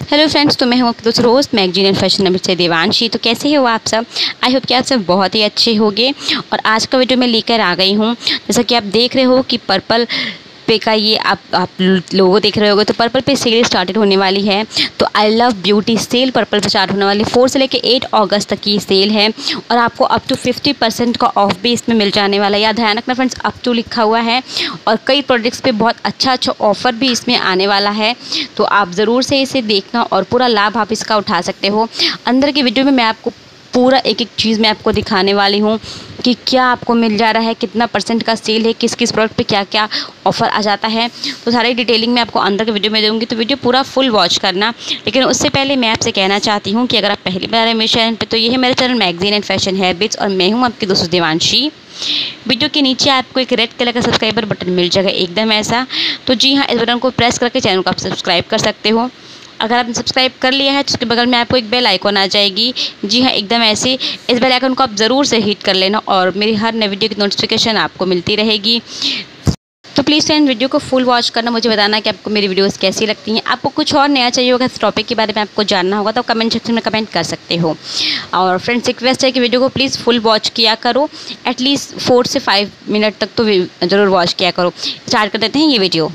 Hello friends, तो मैं हूँ आपकी दोस्त रोज़ मैगजीन एंड फैशन नंबर से देवांशी। तो कैसे हो आप सब? आई होप कि आप सब बहुत ही अच्छे होंगे। और आज का वीडियो मैं लेकर आ गई हूँ, जैसा कि आप देख रहे हो कि पर्पल पे का ये आप लोगो देख रहे होगे। तो पर्पल पे सेल स्टार्टेड होने वाली है। तो I love beauty sale purple पे स्टार्ट होने वाली 4 से लेकर 8 अगस्त तक की सेल है। और आपको अप टू 50% का ऑफ भी इसमें मिल जाने वाला है। या ध्यान रखना फ्रेंड्स, अप टू लिखा हुआ है। और कई प्रोडक्ट्स पे बहुत अच्छा ऑफर भी इसमें आने वाला है। तो आप ज़रूर से इसे देखना और पूरा लाभ आप इसका उठा सकते हो। अंदर की वीडियो में मैं आपको पूरा एक एक चीज़ मैं आपको दिखाने वाली हूँ कि क्या आपको मिल जा रहा है, कितना % का सेल है, किस किस प्रोडक्ट पे क्या क्या ऑफ़र आ जाता है। तो सारी डिटेलिंग मैं आपको अंदर के वीडियो में दूँगी, तो वीडियो पूरा फुल वॉच करना। लेकिन उससे पहले मैं आपसे कहना चाहती हूँ कि अगर आप पहली बार हैं मेरे चैनल पे, तो ये है मेरा channel magazine and fashion habits और मैं हूँ आपकी दोस्त देवांशी। वीडियो के नीचे आपको एक रेड कलर का सब्सक्राइबर बटन मिल जाएगा, एकदम ऐसा। तो जी हाँ, इस बटन को प्रेस करके चैनल को आप सब्सक्राइब कर सकते हो। अगर आपने सब्सक्राइब कर लिया है तो उसके बगल में आपको एक बेल आइकॉन आ जाएगी। जी हाँ, एकदम ऐसे इस बेल आइकॉन को आप ज़रूर से हिट कर लेना और मेरी हर नई वीडियो की नोटिफिकेशन आपको मिलती रहेगी। तो प्लीज़ फ्रेंड, वीडियो को फुल वॉच करना, मुझे बताना कि आपको मेरी वीडियोस कैसी लगती हैं। आपको कुछ और नया चाहिए होगा, इस टॉपिक के बारे में आपको जानना होगा, तो कमेंट सेक्शन में कमेंट कर सकते हो। और फ्रेंड्स, रिक्वेस्ट है कि वीडियो को प्लीज़ फुल वॉच किया करो। एटलीस्ट 4 से 5 मिनट तक तो ज़रूर वॉच किया करो। स्टार्ट कर देते हैं ये वीडियो।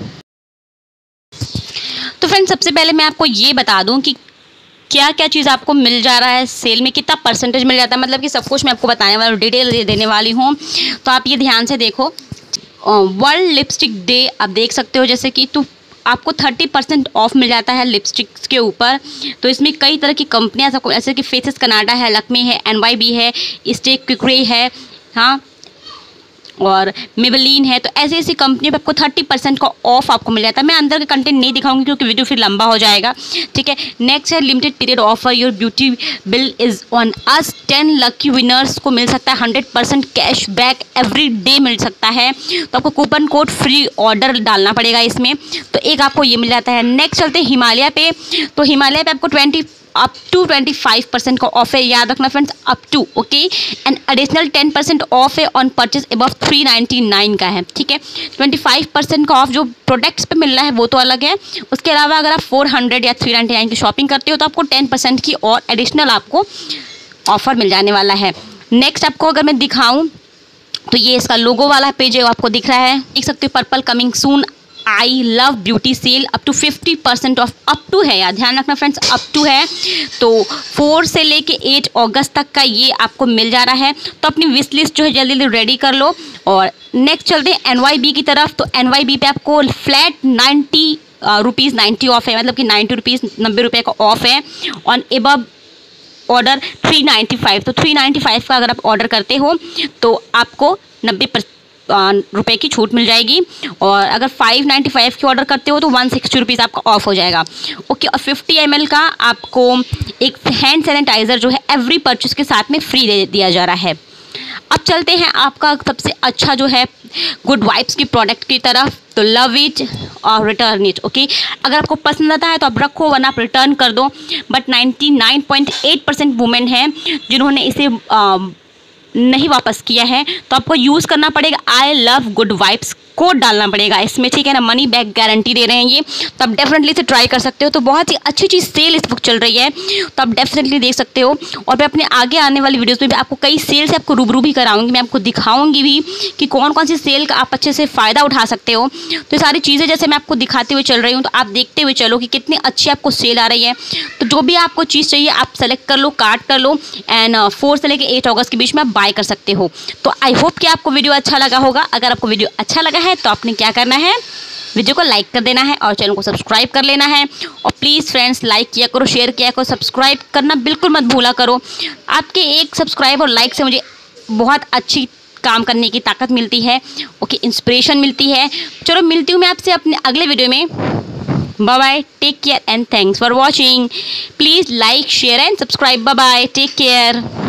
तो फ्रेंड्स, सबसे पहले मैं आपको ये बता दूं कि क्या क्या चीज़ आपको मिल जा रहा है सेल में, कितना % मिल जाता है, मतलब कि सब कुछ मैं आपको बताने वाली हूँ, डिटेल देने वाली हूँ। तो आप ये ध्यान से देखो। वर्ल्ड लिपस्टिक डे आप देख सकते हो, जैसे कि तो आपको 30% ऑफ मिल जाता है लिपस्टिक्स के ऊपर। तो इसमें कई तरह की कंपनियाँ जैसे कि फेसेस कनाडा है, लक्मे है, NYB है, स्टेक क्विकरे है, हाँ, और मेबेलिन है। तो ऐसी ऐसी कंपनी पे आपको 30% का ऑफ आपको मिल जाता है। मैं अंदर के कंटेंट नहीं दिखाऊंगी क्योंकि वीडियो फिर लंबा हो जाएगा, ठीक है। नेक्स्ट है limited period offer, your beauty bill is on us. 10 lucky winners को मिल सकता है 100% कैश बैक एवरी डे मिल सकता है। तो आपको कूपन कोड फ्री ऑर्डर डालना पड़ेगा इसमें, तो एक आपको ये मिल जाता है। नेक्स्ट चलते हैं हिमालय पे। तो हिमालय पे आपको अप टू 25% का ऑफ है। याद रखना friends, up to, okay. And additional 10% off है ऑन परचेज अबव 399 का है, ठीक है। 25% का ऑफ जो प्रोडक्ट्स पे मिल रहा है वो तो अलग है। उसके अलावा अगर आप 400 या 399 की शॉपिंग करते हो तो आपको 10% की और एडिशनल आपको ऑफर मिल जाने वाला है। नेक्स्ट आपको अगर मैं दिखाऊं तो ये इसका लोगो वाला पेज है, आपको दिख रहा है, देख सकते हो, purple coming soon I love beauty sale up to 50% off. Up to है, यार ध्यान रखना फ्रेंड्स, अप टू है। तो 4 से लेके 8 अगस्त तक का ये आपको मिल जा रहा है। तो अपनी विश लिस्ट जो है जल्दी जल्दी रेडी कर लो। और नेक्स्ट चलते हैं NYB की तरफ। तो NYB पे आपको फ्लैट 90 रुपीज़ 90 ऑफ है, मतलब कि 90 रुपीज़ 90 रुपये का ऑफ है ऑन एबव ऑर्डर 395। तो 395 का अगर आप ऑर्डर करते हो तो आपको 90 रुपये की छूट मिल जाएगी। और अगर 595 की ऑर्डर करते हो तो 160 रुपीज़ आपका ऑफ हो जाएगा, ओके। और 50 ml का आपको एक हैंड सैनिटाइज़र जो है एवरी परचेज के साथ में फ्री दे दिया जा रहा है। अब चलते हैं आपका सबसे अच्छा जो है गुड वाइब्स की प्रोडक्ट की तरफ। तो लव इट और रिटर्न इट, ओके। अगर आपको पसंद आता है तो आप रखो, वरना आप रिटर्न कर दो। बट 99.8% वुमेन हैं जिन्होंने इसे नहीं वापस किया है। तो आपको यूज़ करना पड़ेगा I love good vibes code डालना पड़ेगा इसमें, ठीक है ना। मनी बैक गारंटी दे रहे हैं ये, तो आप डेफिनेटली इसे ट्राई कर सकते हो। तो बहुत ही अच्छी चीज़ सेल इस वक्त चल रही है, तो आप डेफिनेटली देख सकते हो। और मैं अपने आगे आने वाली वीडियोस में भी आपको कई सेल से आपको रूबरू भी कराऊंगी, मैं आपको दिखाऊंगी भी कि कौन कौन सी सेल का आप अच्छे से फ़ायदा उठा सकते हो। तो ये सारी चीज़ें जैसे मैं आपको दिखाते हुए चल रही हूँ, तो आप देखते हुए चलो कि कितनी अच्छी आपको सेल आ रही है। तो जो भी आपको चीज़ चाहिए आप सेलेक्ट कर लो, कार्ट कर लो, एंड 4 से लेकर 8 अगस्त के बीच में आप बाय कर सकते हो। तो आई होप कि आपको वीडियो अच्छा लगा होगा। अगर आपको वीडियो अच्छा लगा है तो आपने क्या करना है, वीडियो को लाइक कर देना है और चैनल को सब्सक्राइब कर लेना है। और प्लीज़ फ्रेंड्स, लाइक किया करो, शेयर किया करो, सब्सक्राइब करना बिल्कुल मत भूला करो। आपके एक सब्सक्राइब और लाइक से मुझे बहुत अच्छी काम करने की ताकत मिलती है, ओके, इंस्पिरेशन मिलती है। चलो मिलती हूँ मैं आपसे अपने अगले वीडियो में। Bye bye, take care and thanks for watching. Please like, share and subscribe. Bye bye, take care.